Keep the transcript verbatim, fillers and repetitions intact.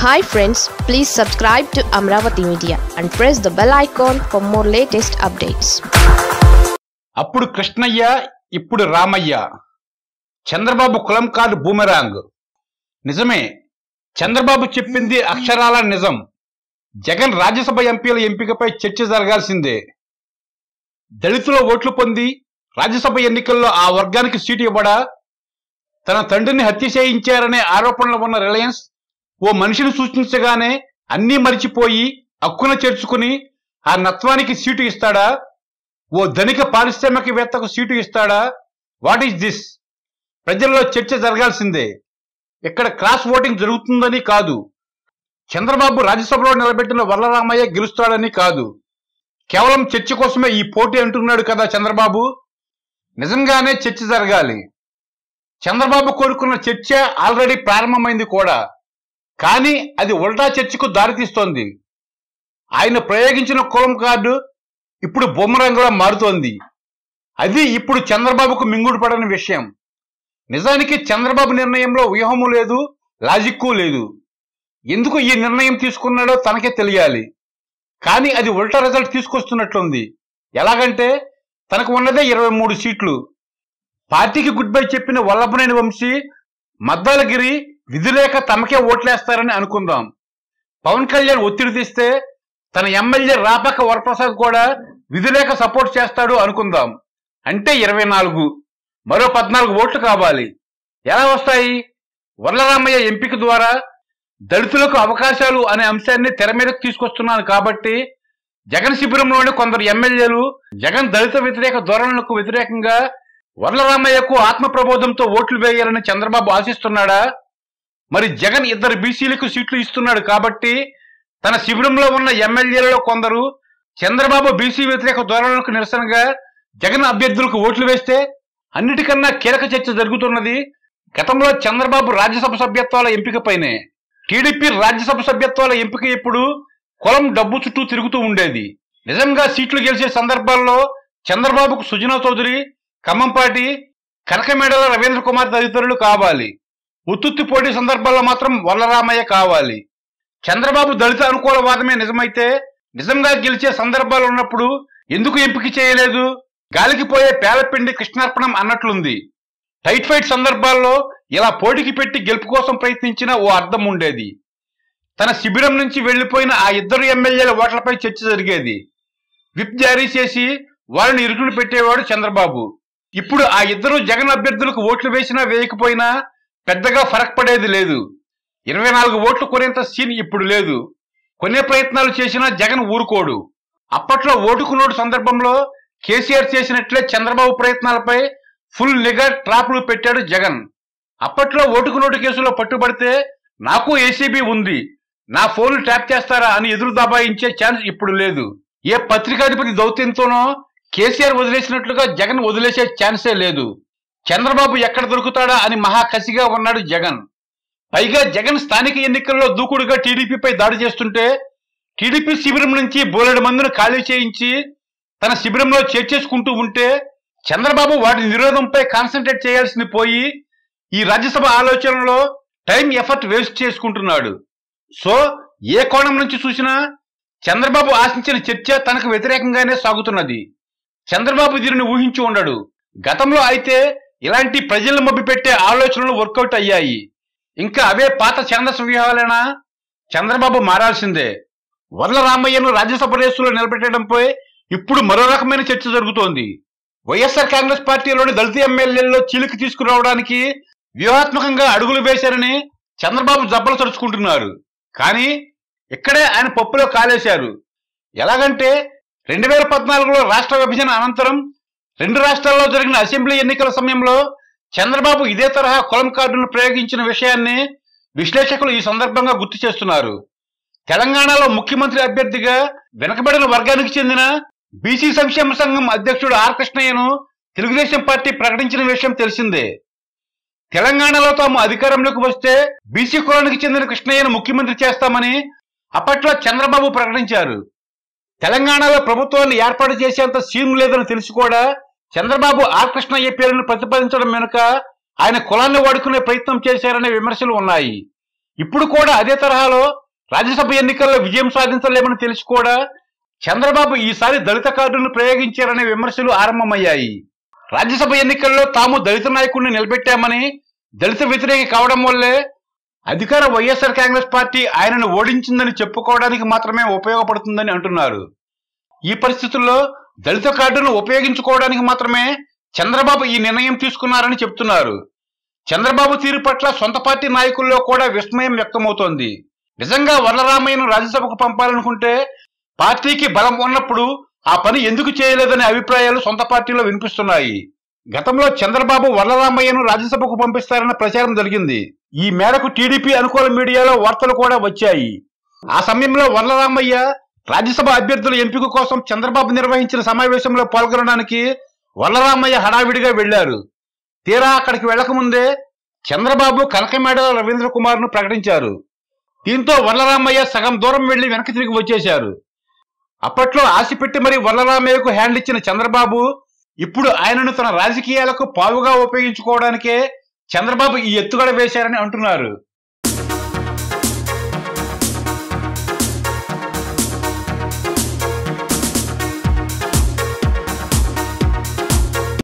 Hi friends, please subscribe to Amravati Media and press the bell icon for more latest updates. అప్పుడు కృష్ణయ్య ఇప్పుడు రామయ్య. చంద్రబాబు కులం card boomerang. నిజమే, చంద్రబాబు చెప్పింది అక్షరాల నిజం. జగన్ రాజ్యసభ ఎంపీల ఎంపికపై చర్చ జరగాల్సిందే. దళితుల ఓట్లు పొంది రాజ్యసభ ఎన్నికల్లో ఆ వర్గానికి సీటు ఇవ్వడా? తన తండ్రిని హత్య చేయించారనే ఆరోపణలు ఉన్న రిలయన్స్ ఓ మనిషిని సూచించగానే అన్నీ మరిచిపోయి హక్కున చేర్చుకుని ఆ నత్వానికి సీటు ఇస్తాడా? ఓ ధనిక పారిశ్రామికవేత్తకు సీటు ఇస్తాడా? What is this? ప్రజల్లో చర్చ జరగాల్సిందే. ఇక్కడ క్రాస్ ఓటింగ్ జరుగుతుందని కాదు, చంద్రబాబు రాజ్యసభలో నిలబెట్టిన వరలరామయ్య గెలుస్తాడని కాదు, కేవలం చర్చ కోసమే ఈ పోటీ అంటున్నాడు కదా చంద్రబాబు. నిజంగానే చర్చ జరగాలి. చంద్రబాబు కోరుకున్న చర్చ ఆల్రెడీ ప్రారంభమైంది కూడా, కానీ అది ఉల్టా చర్చకు దారితీస్తోంది. ఆయన ప్రయోగించిన కులం కార్డు ఇప్పుడు బొమ్మరంగులా మారుతోంది. అది ఇప్పుడు చంద్రబాబుకు మింగుడు పడని విషయం. నిజానికి చంద్రబాబు నిర్ణయంలో వ్యూహము లేదు, లాజిక్కు లేదు. ఎందుకు ఈ నిర్ణయం తీసుకున్నాడో తనకే తెలియాలి. కానీ అది ఉల్టా రిజల్ట్ తీసుకొస్తున్నట్లుంది. ఎలాగంటే తనకు ఉన్నదే ఇరవై మూడు సీట్లు. పార్టీకి గుడ్ బై చెప్పిన వల్లభనేని వంశీ, మద్దాలగిరి విధిలేక తమకే ఓట్లేస్తారని అనుకుందాం. పవన్ కళ్యాణ్ ఒత్తిడి తెస్తే తన ఎమ్మెల్యే రాపక వరప్రసాద్ కూడా విధిలేక సపోర్ట్ చేస్తాడు అనుకుందాం. అంటే ఇరవై నాలుగు, మరో పద్నాలుగు ఓట్లు కావాలి. ఎలా వస్తాయి? వరలరామయ్య ఎంపిక ద్వారా దళితులకు అవకాశాలు అనే అంశాన్ని తెర మీదకు తీసుకొస్తున్నాను కాబట్టి జగన్ శిబిరంలోని కొందరు ఎమ్మెల్యేలు జగన్ దళిత వ్యతిరేక ధోరణులకు వ్యతిరేకంగా వరలరామయ్యకు ఆత్మ ప్రబోధంతో ఓట్లు వేయాలని చంద్రబాబు ఆశిస్తున్నాడా? మరి జగన్ ఇద్దరు బీసీలకు సీట్లు ఇస్తున్నాడు కాబట్టి తన శిబిరంలో ఉన్న ఎమ్మెల్యేలలో కొందరు చంద్రబాబు బీసీ వ్యతిరేక ధోరణులకు నిరసనగా జగన్ అభ్యర్థులకు ఓట్లు వేస్తే అన్నిటికన్నా కీలక చర్చ జరుగుతున్నది గతంలో చంద్రబాబు రాజ్యసభ సభ్యత్వాల ఎంపికపైనే. టీడీపీ రాజ్యసభ సభ్యత్వాల ఎంపిక ఎప్పుడు కులం డబ్బు చుట్టూ తిరుగుతూ ఉండేది. నిజంగా సీట్లు గెలిచే సందర్భాల్లో చంద్రబాబుకు సుజనా చౌదరి, ఖమ్మంపాటి, కనకమేడల రవీంద్ర కుమార్ తదితరులు కావాలి. ఉత్తుత్తి పోటీ సందర్భాల్లో మాత్రం వరలరామయ్య కావాలి. చంద్రబాబు దళిత అనుకూల వాదమే నిజమైతే నిజంగా గెలిచే సందర్భాలు ఉన్నప్పుడు ఎందుకు ఎంపిక చేయలేదు? గాలికి పోయే పేలపిండి కృష్ణార్పణం అన్నట్లుంది. టైట్ ఫైట్ సందర్భాల్లో ఇలా పోటీకి పెట్టి గెలుపు కోసం ప్రయత్నించిన ఓ అర్థం ఉండేది. తన శిబిరం నుంచి వెళ్లిపోయిన ఆ ఇద్దరు ఎమ్మెల్యేల ఓట్లపై చర్చ జరిగేది. విప్ జారీ చేసి వారిని ఇరుకులు పెట్టేవాడు చంద్రబాబు. ఇప్పుడు ఆ ఇద్దరు జగన్ అభ్యర్థులకు ఓట్లు వేసినా వేయకపోయినా పెద్దగా ఫరక్ పడేది లేదు. ఇరవై నాలుగు ఓట్లు కొనేంత సీన్ ఇప్పుడు లేదు. కొనే ప్రయత్నాలు చేసినా జగన్ ఊరుకోడు. అప్పట్లో ఓటుకు నోటు సందర్భంలో కేసీఆర్ చేసినట్లే చంద్రబాబు ప్రయత్నాలపై ఫుల్ నిఘా ట్రాప్లు పెట్టాడు జగన్. అప్పట్లో ఓటుకు నోటు కేసులో పట్టుబడితే నాకు ఏసీబీ ఉంది, నా ఫోన్లు ట్యాప్ చేస్తారా అని ఎదురు దబాయించే ఛాన్స్ ఇప్పుడు లేదు. ఏ పత్రికాధిపతి దౌత్యంతోనో కేసీఆర్ వదిలేసినట్లుగా జగన్ వదిలేసే ఛాన్సే లేదు. చంద్రబాబు ఎక్కడ దొరుకుతాడా అని మహా కసిగా ఉన్నాడు జగన్. పైగా జగన్ స్థానిక ఎన్నికల్లో దూకుడుగా టీడీపీపై దాడి చేస్తుంటే టీడీపీ శిబిరం నుంచి బోలెడు మందిని ఖాళీ చేయించి తన శిబిరంలో చేర్చేసుకుంటూ ఉంటే చంద్రబాబు వాటి నిరోధంపై కాన్సన్ట్రేట్ చేయాల్సింది పోయి ఈ రాజ్యసభ ఆలోచనలో టైం ఎఫర్ట్ వేస్ట్ చేసుకుంటున్నాడు. సో ఏ కోణం నుంచి చూసినా చంద్రబాబు ఆశించిన చర్చ తనకు వ్యతిరేకంగానే సాగుతున్నది. చంద్రబాబు దీనిని ఊహించి ఉండడు. గతంలో అయితే ఇలాంటి ప్రజలను మభ్యపెట్టే ఆలోచనలు వర్కౌట్ అయ్యాయి. ఇంకా అవే పాత ఛందస వ్యూహాలైనా చంద్రబాబు మారాల్సిందే. వరలరామయ్యను రాజ్యసభ రేసులో నిలబెట్టడంపై ఇప్పుడు మరో రకమైన చర్చ జరుగుతోంది. వైఎస్ఆర్ కాంగ్రెస్ పార్టీలోని దళిత ఎమ్మెల్యేల్లో చీలిక తీసుకురావడానికి వ్యూహాత్మకంగా అడుగులు వేశారని చంద్రబాబు జబ్బలు తరుచుకుంటున్నారు. కానీ ఇక్కడే ఆయన పప్పులో కాలేశారు. ఎలాగంటే రెండు వేల పద్నాలుగులో రాష్ట్ర విభజన అనంతరం రెండు రాష్ట్రాల్లో జరిగిన అసెంబ్లీ ఎన్నికల సమయంలో చంద్రబాబు ఇదే తరహా కులం కార్డును ప్రయోగించిన విషయాన్ని విశ్లేషకులు ఈ సందర్భంగా గుర్తు చేస్తున్నారు. తెలంగాణలో ముఖ్యమంత్రి అభ్యర్థిగా వెనుకబడిన వర్గానికి చెందిన బీసీ సంక్షేమ సంఘం అధ్యక్షుడు ఆర్ కృష్ణయ్యను తెలుగుదేశం పార్టీ ప్రకటించిన విషయం తెలిసిందే. తెలంగాణలో తాము అధికారంలోకి వస్తే బీసీ కులానికి చెందిన కృష్ణయ్యను ముఖ్యమంత్రి చేస్తామని అప్పట్లో చంద్రబాబు ప్రకటించారు. తెలంగాణలో ప్రభుత్వాన్ని ఏర్పాటు చేసేంత సీన్ లేదని తెలిసి కూడా చంద్రబాబు ఆర్ కృష్ణయ్య పేరును ప్రతిపాదించడం వెనుక ఆయన కులాన్ని వాడుకునే ప్రయత్నం చేశారనే విమర్శలు ఉన్నాయి. ఇప్పుడు కూడా అదే తరహాలో రాజ్యసభ ఎన్నికల్లో విజయం సాధించలేమని తెలిసి కూడా చంద్రబాబు ఈసారి దళిత కార్డును ప్రయోగించారనే విమర్శలు ఆరంభమయ్యాయి. రాజ్యసభ ఎన్నికల్లో తాము దళిత నాయకుడిని నిలబెట్టామని, దళిత వ్యతిరేకి కావడం వల్లే అధికార వైఎస్ఆర్ కాంగ్రెస్ పార్టీ ఆయనను ఓడించిందని చెప్పుకోవడానికి మాత్రమే ఉపయోగపడుతుందని అంటున్నారు. ఈ పరిస్థితుల్లో దళిత కార్డును ఉపయోగించుకోవడానికి మాత్రమే చంద్రబాబు ఈ నిర్ణయం తీసుకున్నారని చెప్తున్నారు. చంద్రబాబు తీరు పట్ల సొంత పార్టీ నాయకుల్లో కూడా విస్మయం వ్యక్తమవుతోంది. నిజంగా వరలరామయ్యను రాజ్యసభకు పంపాలనుకుంటే పార్టీకి బలం ఉన్నప్పుడు ఆ పని ఎందుకు చేయలేదనే అభిప్రాయాలు సొంత పార్టీలో వినిపిస్తున్నాయి. గతంలో చంద్రబాబు వరలరామయ్యను రాజ్యసభకు పంపిస్తారన్న ప్రచారం జరిగింది. ఈ మేరకు టీడీపీ అనుకూల మీడియాలో వార్తలు కూడా వచ్చాయి. ఆ సమయంలో వరలరామయ్య రాజ్యసభ అభ్యర్థుల ఎంపిక కోసం చంద్రబాబు నిర్వహించిన సమావేశంలో పాల్గొనడానికి వరలరామయ్య హడావిడిగా వెళ్లారు. తీరా అక్కడికి వెళ్లకముందే చంద్రబాబు కనకమేడల రవీంద్ర కుమార్ ను ప్రకటించారు. దీంతో వరలరామయ్య సగం దూరం వెళ్లి వెనక్కి తిరిగి వచ్చేశారు. అప్పట్లో ఆశపెట్టి మరి వరలరామయ్యకు హ్యాండ్ ఇచ్చిన చంద్రబాబు ఇప్పుడు ఆయనను తన రాజకీయాలకు పావుగా ఉపయోగించుకోవడానికే చంద్రబాబు ఈ ఎత్తుగడ వేశారని అంటున్నారు.